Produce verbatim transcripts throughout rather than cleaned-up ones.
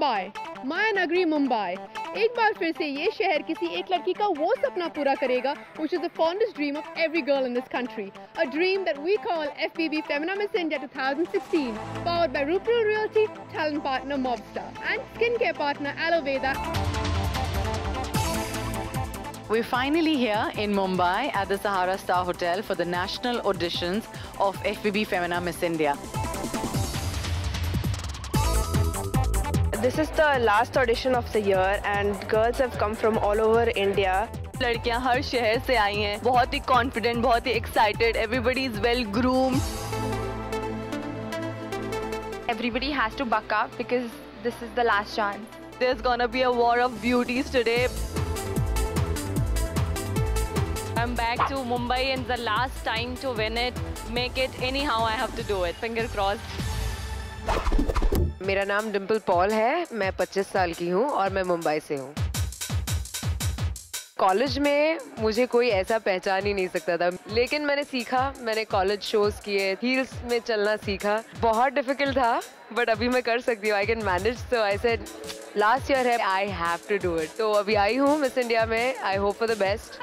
मुंबई, माया नगरी मुंबई। एक बार फिर से ये शहर किसी एक लड़की का वो सपना पूरा करेगा which is the fondest dream of every girl in this country. A dream that we call F B B Femina Miss India twenty sixteen, powered by Rupal Realty, talent partner Mobstar, and skincare partner Aloe Vera. We're finally here in Mumbai at the Sahara Star Hotel for the national auditions of F B B Femina Miss India. This is the last audition of the year and girls have come from all over India. लड़कियां हर शहर से आई हैं, बहुत ही confident, बहुत ही excited. Everybody is well groomed. Everybody has to buck up because this is the last chance. There's gonna be a war of beauties today. I'm back to Mumbai and the last time to win it. Make it anyhow, I have to do it. Finger crossed. मेरा नाम Dimple Paul है, मैं पच्चीस साल की हूँ और मैं मुंबई से हूँ। कॉलेज में मुझे कोई ऐसा पहचान ही नहीं सकता था, लेकिन मैंने सीखा, मैंने कॉलेज शोज किए, हील्स में चलना सीखा। बहुत डिफिकल्ट था, बट अभी मैं कर सकती हूँ। I can manage, so I said last year है, I have to do it. तो अभी आई हूँ मिस इंडिया में, I hope for the best.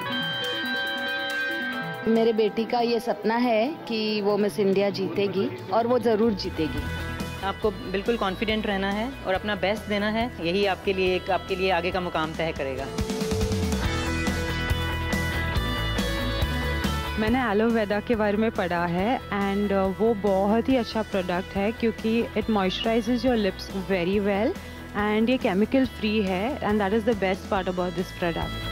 मेरे बेटी का ये सपना है कि वो मिस इंडिया जीतेगी और वो ज़रूर जीतेगी। आपको बिल्कुल कॉन्फिडेंट रहना है और अपना बेस्ट देना है, यही आपके लिए एक आपके लिए आगे का मुकाम तय करेगा। मैंने एलोवेरा के बारे में पढ़ा है एंड वो बहुत ही अच्छा प्रोडक्ट है क्योंकि it moisturises your lips very well and ये केमिकल फ्री है and that is the best part about this product.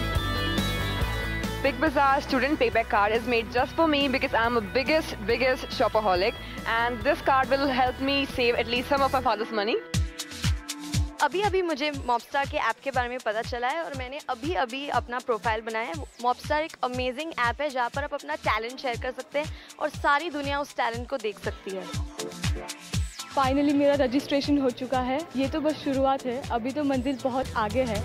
Big Bazaar student payback card is made just for me because I'm a biggest, biggest shopaholic and this card will help me save at least some of my father's money. अभी अभी मुझे मॉबस्टार के app के बारे में पता चला है और मैंने अभी अभी अपना प्रोफाइल बनाया है। मॉबस्टार एक अमेजिंग ऐप है जहाँ पर आप अपना टैलेंट शेयर कर सकते हैं और सारी दुनिया उस टैलेंट को देख सकती है। फाइनली मेरा रजिस्ट्रेशन हो चुका है, ये तो बस शुरुआत है, अभी तो मंजिल बहुत आगे है।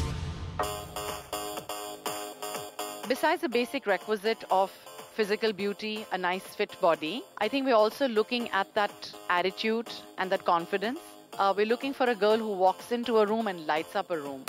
Besides the basic requisite of physical beauty, a nice fit body, I think we're also looking at that attitude and that confidence. Uh, we're looking for a girl who walks into a room and lights up a room.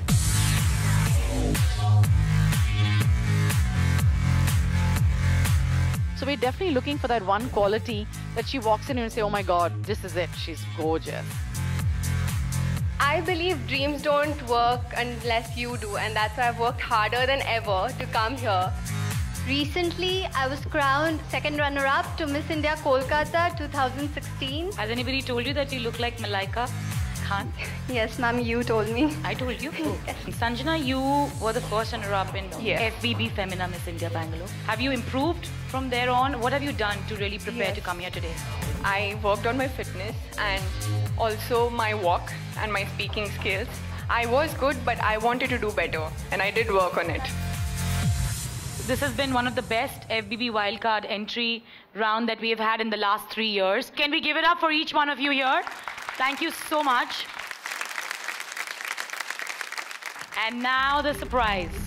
So we're definitely looking for that one quality that she walks in and say, oh my God, this is it, she's gorgeous. I believe dreams don't work unless you do, and that's why I've worked harder than ever to come here. Recently, I was crowned second runner-up to Miss India Kolkata twenty sixteen. Has anybody told you that you look like Malaika Khan? Yes, ma'am, you told me. I told you? Yes. Sanjana, you were the first runner-up in yes. F B B Femina Miss India Bangalore. Have you improved from there on? What have you done to really prepare yes. to come here today? I worked on my fitness and also my walk and my speaking skills. I was good, but I wanted to do better and I did work on it. This has been one of the best F B B wildcard entry round that we have had in the last three years. Can we give it up for each one of you here? Thank you so much. And now the surprise.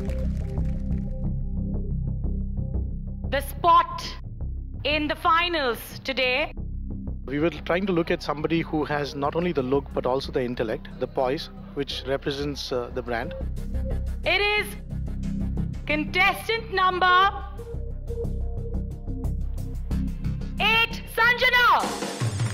The spot in the finals today. We were trying to look at somebody who has not only the look but also the intellect, the poise, which represents uh, the brand. It is contestant number eight, Sanjana.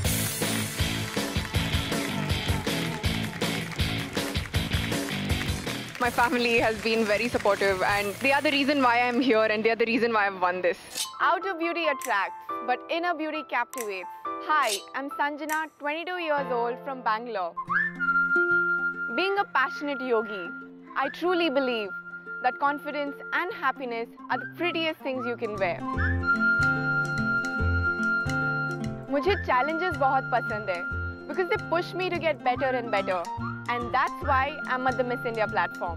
My family has been very supportive and they are the reason why I'm here and they are the reason why I've won this. Outer beauty attracts, but inner beauty captivates. Hi, I'm Sanjana, twenty-two years old from Bangalore. Being a passionate yogi, I truly believe that confidence and happiness are the prettiest things you can wear. मुझे challenges बहुत पसंद है because they push me to get better and better. And that's why I'm at the Miss India platform.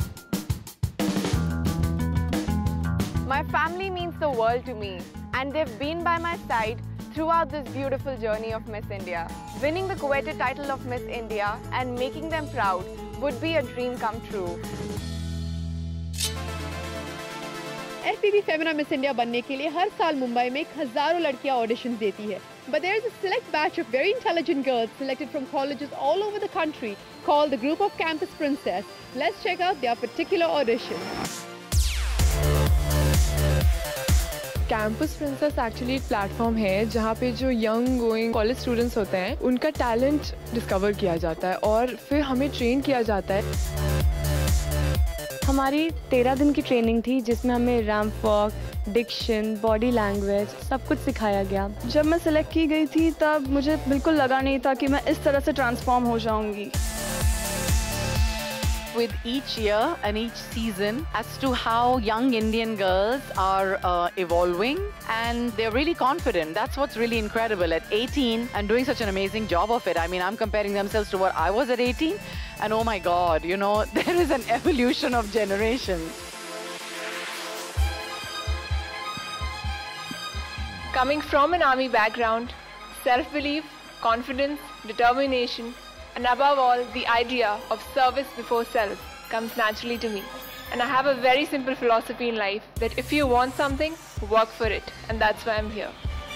My family means the world to me and they've been by my side throughout this beautiful journey of Miss India. Winning the coveted title of Miss India and making them proud would be a dream come true. F B B Femina Miss India बनने के लिए हर साल मुंबई में हजारों लड़कियां auditions देती है। But there is a select batch of very intelligent girls selected from colleges all over the country called the group of Campus Princess. Let's check out their particular audition. Campus princess actually एक platform है जहाँ पे जो young going college students होते हैं उनका talent discover किया जाता है और फिर हमें ट्रेन किया जाता है। हमारी तेरह दिन की ट्रेनिंग थी जिसमें हमें ramp walk, diction, body language सब कुछ सिखाया गया। जब मैं सिलेक्ट की गई थी तब मुझे बिल्कुल लगा नहीं था कि मैं इस तरह से ट्रांसफॉर्म हो जाऊंगी। With each year and each season as to how young Indian girls are uh, evolving, and they're really confident. That's what's really incredible at eighteen and doing such an amazing job of it. I mean, I'm comparing themselves to what I was at eighteen, and oh my God, you know, there is an evolution of generations. Coming from an army background, self-belief, confidence, determination, and above all, the idea of service before self comes naturally to me. And I have a very simple philosophy in life that if you want something, work for it. And that's why I'm here.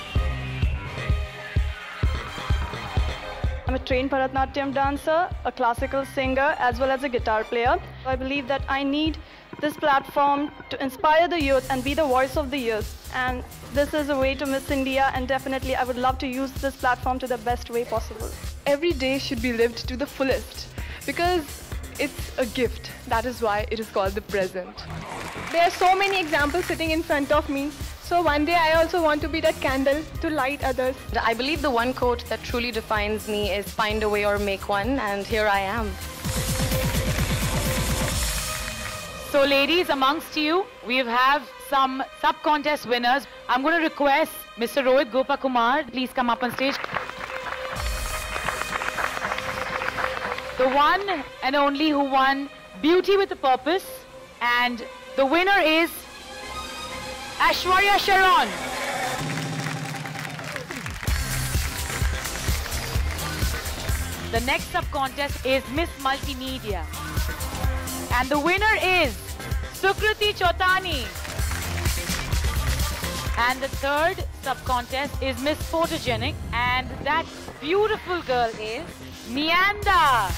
I'm a trained Bharatanatyam dancer, a classical singer, as well as a guitar player. I believe that I need this platform to inspire the youth and be the voice of the youth. And this is a way to Miss India, and definitely I would love to use this platform to the best way possible. Every day should be lived to the fullest because it's a gift. That is why it is called the present. There are so many examples sitting in front of me. So one day I also want to be that candle to light others. I believe the one quote that truly defines me is find a way or make one, and here I am. So ladies, amongst you, we have some sub-contest winners. I'm going to request Mister Rohit Gopakumar, please come up on stage. The one and only who won Beauty with a Purpose, and the winner is Aishwarya Sharon. The next sub-contest is Miss Multimedia, and the winner is Sukriti Chotani. And the third sub-contest is Miss Photogenic, and that beautiful girl is Mianda.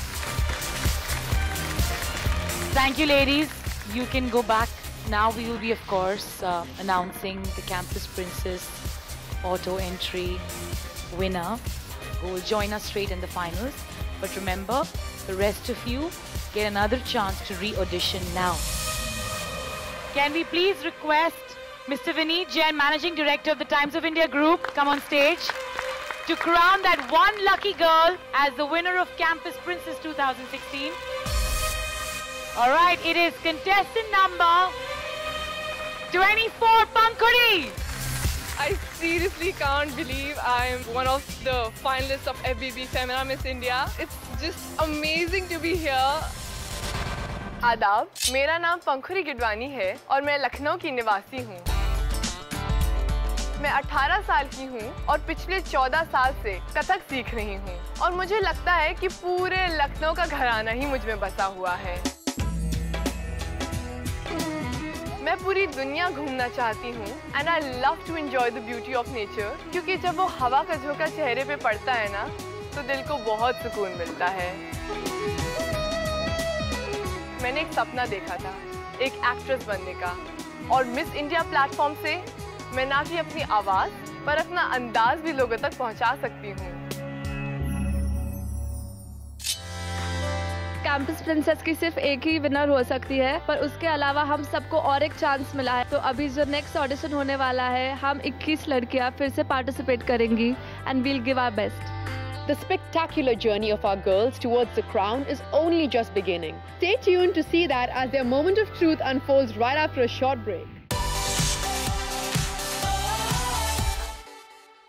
Thank you, ladies. You can go back. Now we will be, of course, uh, announcing the Campus Princess auto entry winner who will join us straight in the finals. But remember, the rest of you get another chance to re-audition now. Can we please request Mister Vineet Jain, Managing Director of the Times of India Group, come on stage to crown that one lucky girl as the winner of Campus Princess two thousand sixteen. All right, it is contestant number twenty-four, Pankhuri. I seriously can't believe I'm one of the finalists of F B B Femina Miss India. It's just amazing to be here. आदाब, मेरा नाम पंखुरी गिडवानी है और मैं लखनऊ की निवासी हूँ। मैं अठारह साल की हूँ और पिछले चौदह साल से कथक सीख रही हूँ और मुझे लगता है कि पूरे लखनऊ का घराना ही मुझ में बसा हुआ है। मैं पूरी दुनिया घूमना चाहती हूँ and I love to enjoy the beauty of nature क्योंकि जब वो हवा का झोंका चेहरे पे पड़ता है ना तो दिल को बहुत सुकून मिलता है। मैंने एक सपना देखा था, एक एक्ट्रेस बनने का, और मिस इंडिया प्लेटफॉर्म से मैं ना कि अपनी आवाज पर अपना अंदाज भी लोगों तक पहुंचा सकती हूँ। कैंपस प्रिंसेस की सिर्फ एक ही विनर हो सकती है, पर उसके अलावा हम सबको और एक चांस मिला है। तो अभी जो नेक्स्ट ऑडिशन होने वाला है, हम इक्कीस लड़कियां फिर से पार्टिसिपेट करेंगी and we'll give our best. The spectacular journey of our girls towards the crown is only just beginning. Stay tuned to see that as their moment of truth unfolds right after a short break.